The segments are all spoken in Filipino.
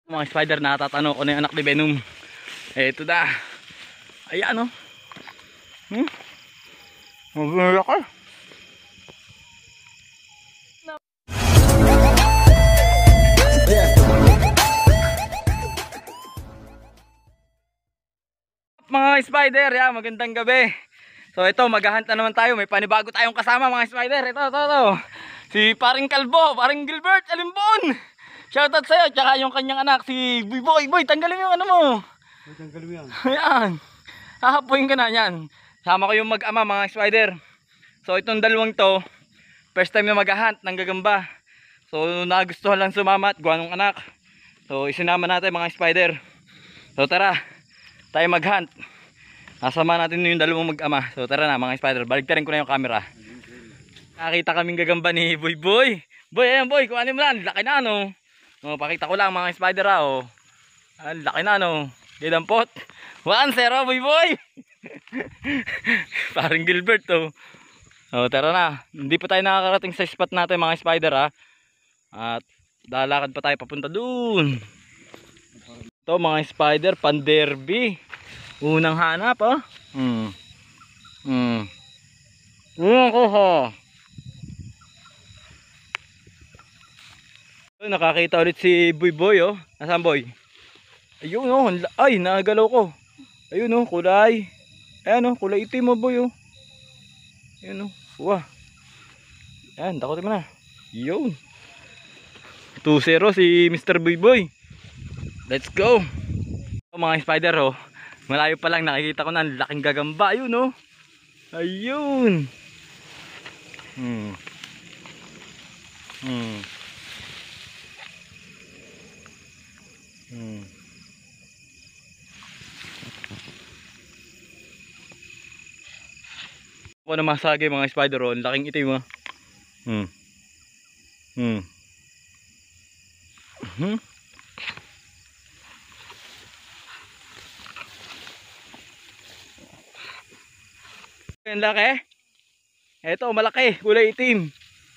Mga spider, natatanong ko na yung anak ni Venom. Eto na. Ayan o. Mabula ka. Mga spider, yan, magandang gabi. So ito, maghahunt na naman tayo. May panibago tayong kasama mga spider. Ito. Si paring Kalbo, paring Gilbert Alimbon. Shoutout sa'yo, tsaka yung kanyang anak, si Boy. Boy, tanggalin mo yung ano mo. Tanggalin mo yan. Ayan. Hahapuin ka na yan. Sama ko yung mag-ama mga spider. So itong dalawang to, first time na mag-hunt ng gagamba. So nagustuhan lang sumama at gawa ng anak. So isinama natin mga spider. So tara, tayo mag-hunt. Nasama natin yung dalawang mag-ama. So tara na mga spider, baligtarin ko na yung camera. Nakita kaming gagamba ni Boy. Boy, ayan Boy, kung ano mo lang, laki na ano. Oh, pakita ko lang mga spider oh. Ang laki na no. Gidampot. 1-0 Boy. Parang Gilbert oh. Oh, tara na. Hindi pa tayo nakakarating sa spot natin mga spider At lalakad pa tayo papunta dun. Ito mga spider, pan-derby. Unang hanap Nakakita ulit si Boy oh. Nasaan Boy? Ayun oh, ay nagalaw ko. Ayun oh, kulay. Ayan oh, kulay itim mo Boy oh. Ayun oh, wah. Ayan, takotin mo na. Yun. 2-0 si Mr. Boy. Let's go. Mga spider oh, malayo pa lang nakikita ko na ang laking gagamba. Ayun oh. Ayun. Ako na masagi mga spider oh, laking itim Ang laki. Eto malaki, kulay itim.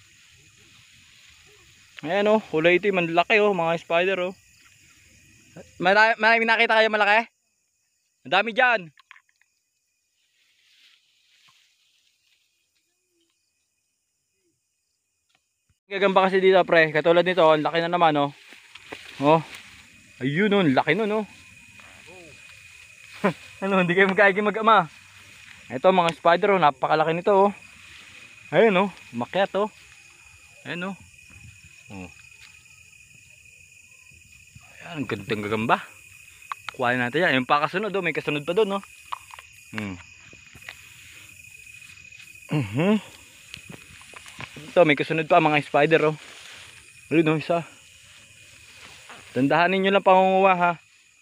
Ayan oh, kulay itim, ang laki oh mga spider oh. Marami nakita kayo malaki? Ang dami dyan. Gagamba kasi dito pre, katulad nito, ang laki na naman oh. Oh. Ayun oh, laki nun oh. Ano, hindi kayo magkaiging mag-ama. Ito mga spider oh, napakalaki nito oh. Ayun oh, umakyat oh. Ayun oh. Ayan, ang gandang gagamba. Kuhanin natin yan. Yung pa kasunod oh, may kasunod pa doon oh. Ito may kasunod pa mga spider oh. Ayun oh, isa. Tandahanin nyo lang pangunguha ha.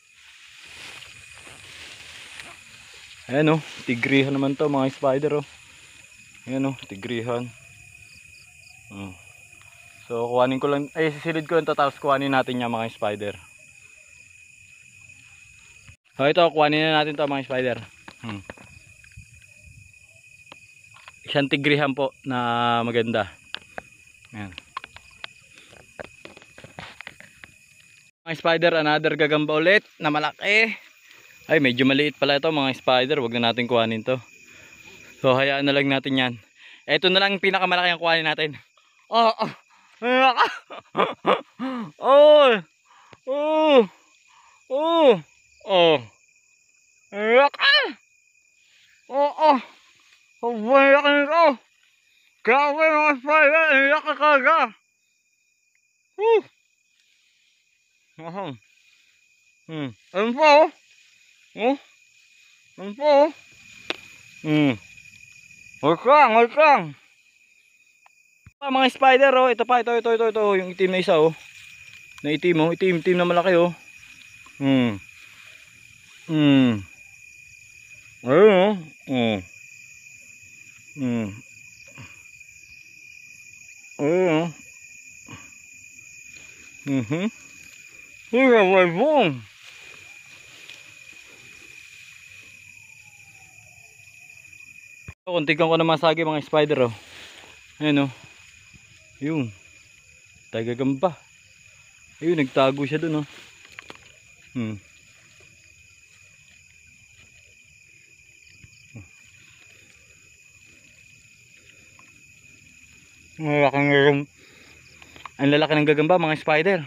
Ayan oh, tigrihan naman to mga spider oh. Ayan oh, tigrihan. So kuhanin ko lang, ay sisilid ko lang to, tapos kuhanin natin yung mga spider. So ito, kuhanin na natin to mga spider. Isang tigrihan po na maganda. Ayan. Mga spider, another gagamba ulit na malaki. Ay medyo maliit pala ito mga spider, wag na natin kuhanin to. So hayaan na lang natin yan. Ito na lang yung pinakamalaki ang kuhanin natin. Grabe mga spider, laki kaga. Ayun po oh. Ayun po oh. Huwag lang. Mga spider oh, ito pa, ito, yung itim na isa oh. Na itim oh, itim na malaki oh. Ayun oh. Ayun oh. Boom. Kuntikan ko na masagi mga spider oh. Ayun oh. Ayun. Tagagamba. Ayun, nagtago siya dun oh. Hmm. Ang lalaki ng gagamba mga spider.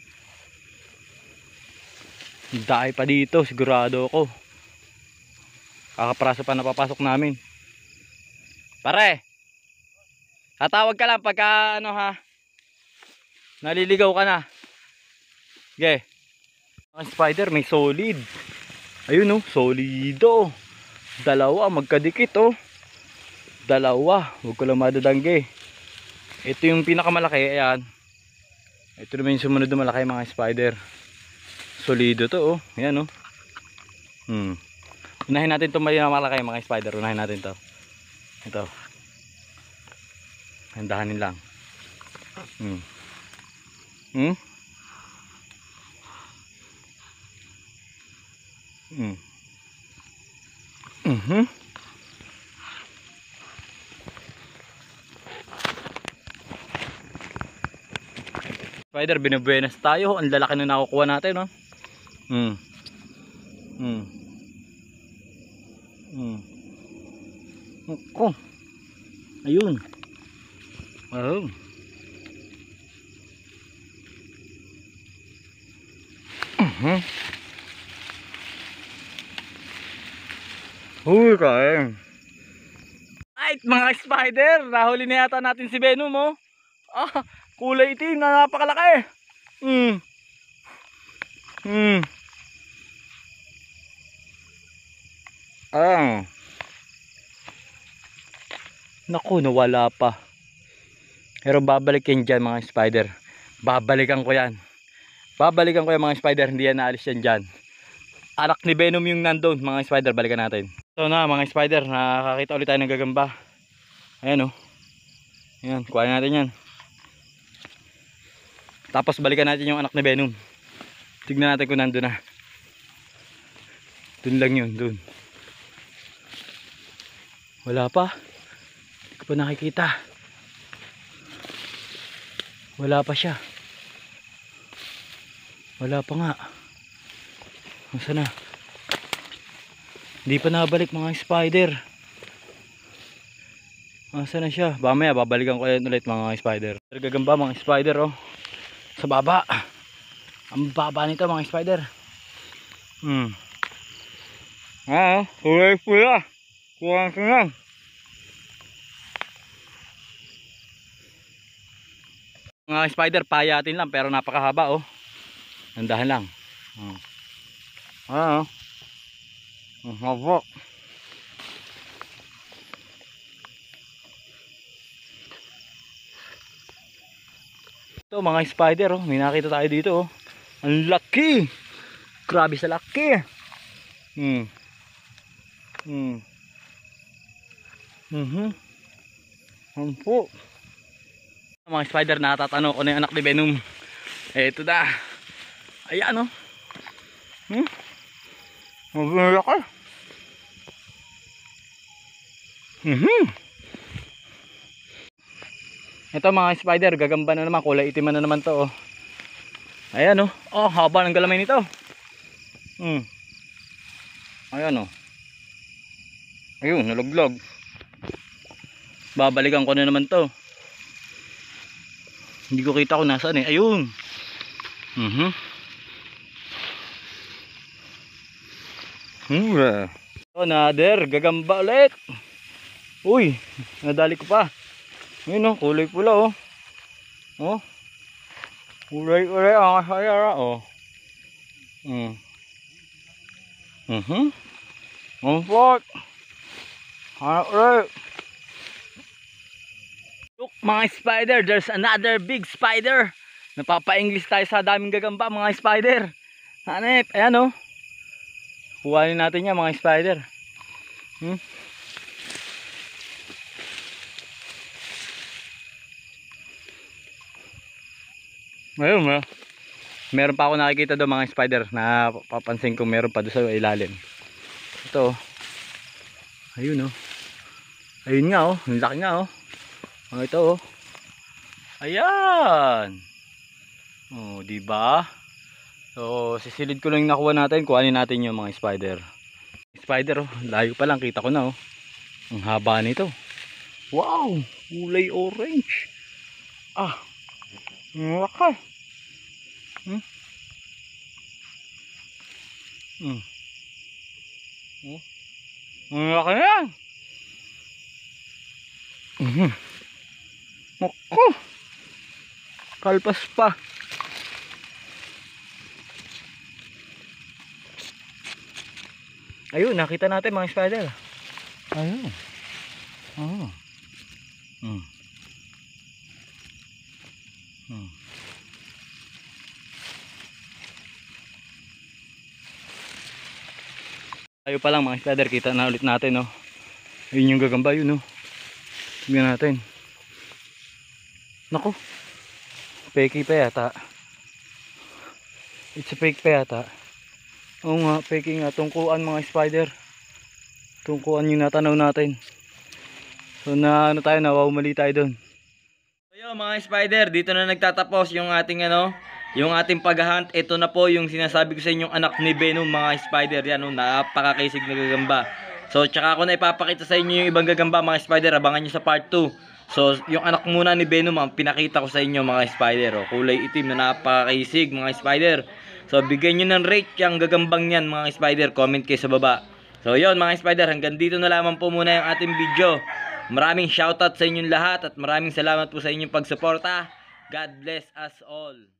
Dahil pa dito, sigurado ako. Kakapraso pa napapasok namin. Pare, tatawag ka lang pagka ano ha, naliligaw ka na. Sige. Ang spider may solid. Ayun oh, solido. Dalawa magkadikit oh. Dalawa, huwag ko lang madadangge. Ito yung pinakamalaki, ayan. Ito naman yung sumunod na malaki mga spider. Solido to oh, ayan oh. Unahin natin itong malaki mga spider, unahin natin to. Ito. Handahanin lang. Spider, binubuenas tayo. Ang lalaki na nakukuha natin, no? Oh. Ayun. Oh. Uy, kain. Right, mga spider, nahuli na yata natin si Venom, oh. Ah, kulay itim na napakalaki. Naku, nawala pa. Pero babalik yan dyan mga spider. Babalikan ko yan. Babalikan ko yan mga spider. Hindi yan naalis yan dyan. Anak ni Venom yung nandun mga spider. Balikan natin. So na mga spider, nakakita ulit tayo ng gagamba. Ayan oh. Ayan, kuhain natin yan. Tapos balikan natin yung anak ni Venom. Tignan natin kung nandun na. Dun lang yun, dun. Wala pa. Hindi ko pa nakikita. Wala pa siya. Wala pa nga. Nasaan na? Hindi pa nabalik mga spider. Nasaan na siya? Mamaya babalikan ko ulit mga spider. Gagamba mga spider oh. Sa baba. Ang baba nito mga spider. Kulay pula. Kuha ko lang. Mga spider, payatin lang pero napakahaba oh. Nandahan lang. Haba. Ito mga spider oh, may nakita tayo dito oh. Ang laki. Grabe sa laki. Ano po? Mga spider, natatanong ko na yung anak ni Venom. Eto na. Ayan oh. Maganda ka. Ito mga spider, gagamba na naman. Kulay itim na naman to oh. Ayan oh. Oh, haba ng galamay nito. Ayan oh. Ayun, naluglog. Babalikan ko na naman to. Hindi ko kita kung nasaan eh. Ayun. Another gagamba ulit. Uy, nadali ko pa. Ayun oh, kulay pula oh. Oh. Kulay ang asaya oh. Umpot. Ulit. Look mga spider, there's another big spider. Napapa-English tayo sa daming gagamba mga spider. Hanep, ayan oh. Kuhanin natin yan mga spider. Ayun meron pa ako nakikita doon mga spider na papansin ko meron pa doon sa ilalim. Ito oh. Ayun oh. Ayun nga oh, ang laki nga oh. Ito oh. Ayan. Oh, di ba? So sisilid ko lang yung nakuha natin. Kuhanin natin yung mga spider. Spider oh, layo pa lang, kita ko na oh. Ang haba nito. Wow, kulay orange. Ah, ang laki. Oh, ang laki yan. Ako, kalpas pa. Ayun, nakita natin mga spider. Ayun. Oh. Tayo pa lang mga spider, kita na ulit natin oh. Ayun yung gagamba yun oh. Tingnan natin. Naku, peki pa yata. It's a fake pa yata. Oo nga, peki nga. Tungkuan mga spider. Tungkuan yung natanaw natin. So na ano tayo, nawawmali tayo doon. So yun mga spider, dito na nagtatapos yung ating yung ating paghahunt. Ito na po yung sinasabi ko sa inyong anak ni Venom mga spider. Yan oh, napakakisig na gagamba. So tsaka ako na ipapakita sa inyo yung ibang gagamba mga spider. Abangan nyo sa part 2. So yung anak muna ni Venom ang pinakita ko sa inyo mga spider. Oh, kulay itim na napakakisig mga spider. So bigyan nyo ng rate yung gagambang yan mga spider. Comment kayo sa baba. So yun mga spider, hanggang dito na lamang po muna yung ating video. Maraming shoutout sa inyong lahat at maraming salamat po sa inyong pagsuporta. God bless us all.